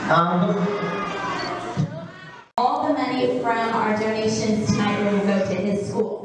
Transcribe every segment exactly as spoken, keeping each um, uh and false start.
Um, All the money from our donations tonight will go to his school.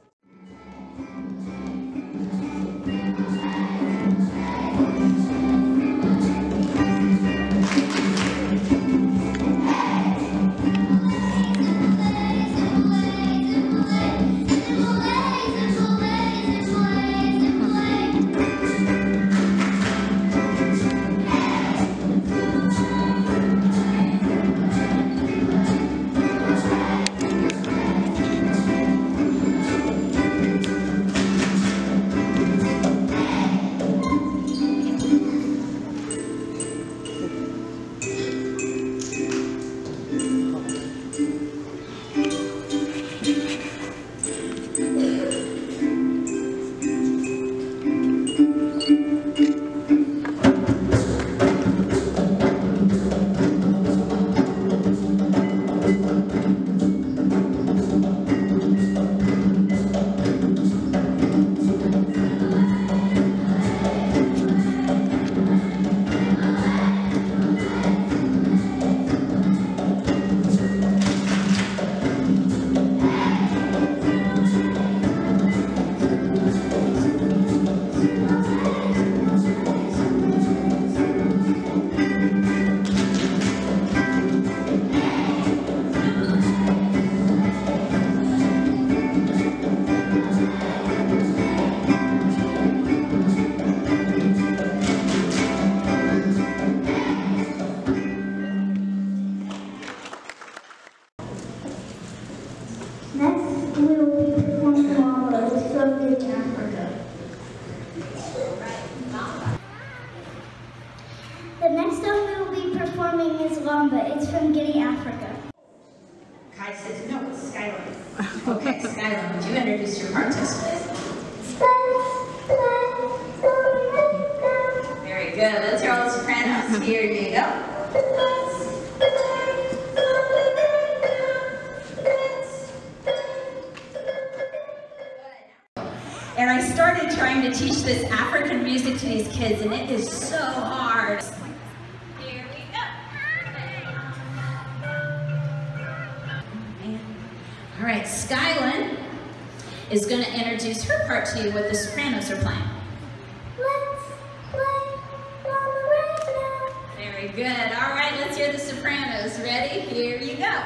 Next, we will be performing Mambo. It's from Guinea, Africa. The next song we will be performing is Lamba. It's from Guinea, Africa. Kai says, no, it's Skylan. Okay, Skylan, would you introduce your part to us, please? Very good. Let's hear all the sopranos. Here you go. And I started trying to teach this African music to these kids, and it is so hard. Here we go. All right, Skylan is going to introduce her part to you, what the sopranos are playing. Let's play Mama right now. Very good. All right, let's hear the sopranos. Ready? Here you go.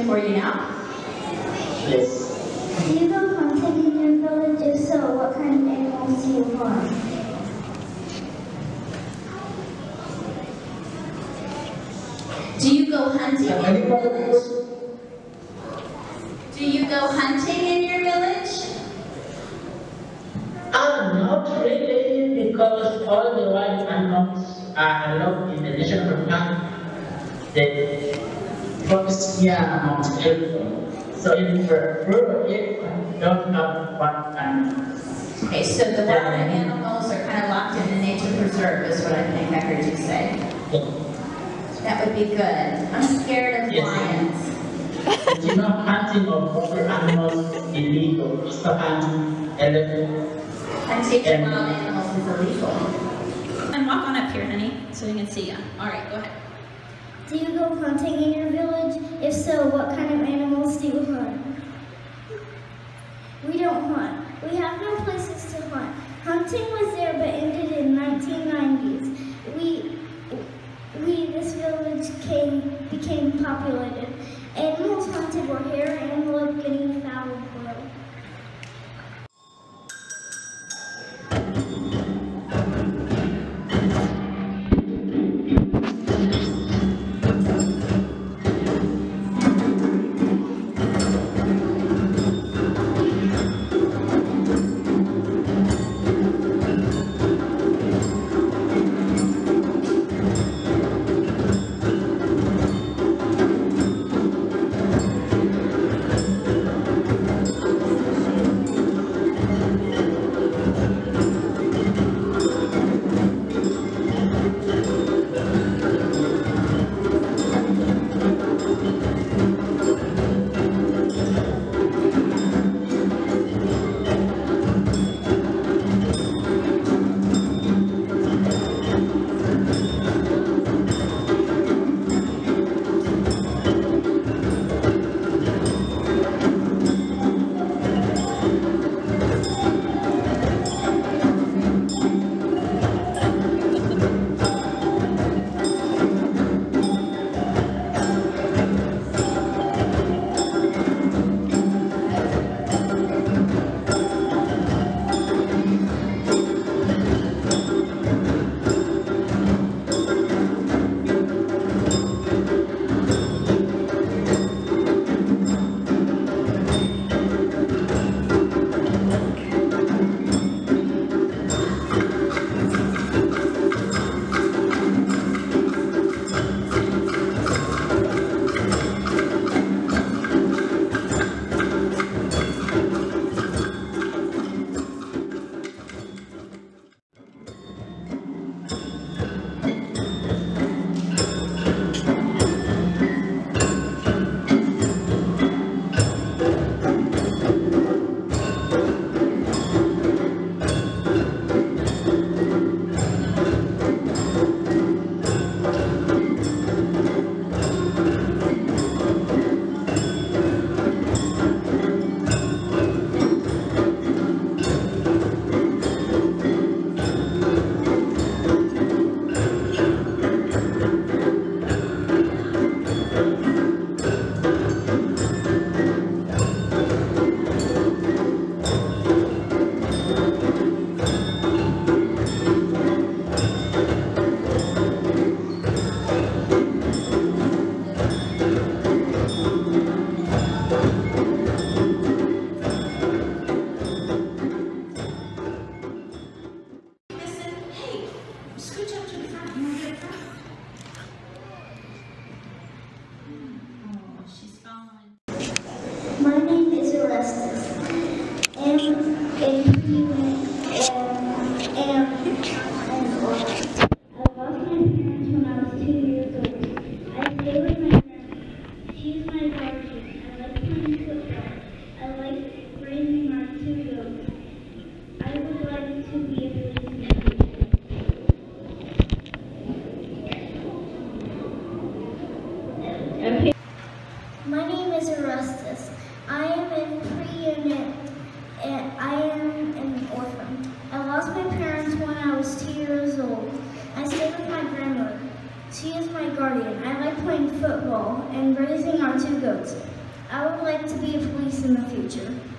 question for you now. Yes. Do you go hunting in your village? If so, what kind of animals do you hunt? Do you go hunting in your village? Do you go hunting in your village? Ah, not really, because all the wild animals are allowed in the national park. The fox here are Mount Elfon. So in rural area, don't have wild animals. Okay, so the wild animals are kind of locked in the nature preserve, is what I think I heard you say. That would be good. I'm scared of Yes. lions. You know, hunting of wild animals is illegal. So hunting elephant. Hunting wild animals is illegal. And walk on up here, honey, so we can see you. All right, go ahead. Do you go hunting in your village? If so, what kind of animals do you hunt? We don't hunt. We have no places to hunt. Hunting was there but ended in nineteen nineties. We, we this village came, became populated. Animals hunted were hare, antelope, guinea fowl, quail. two goats. I would like to be a police in the future.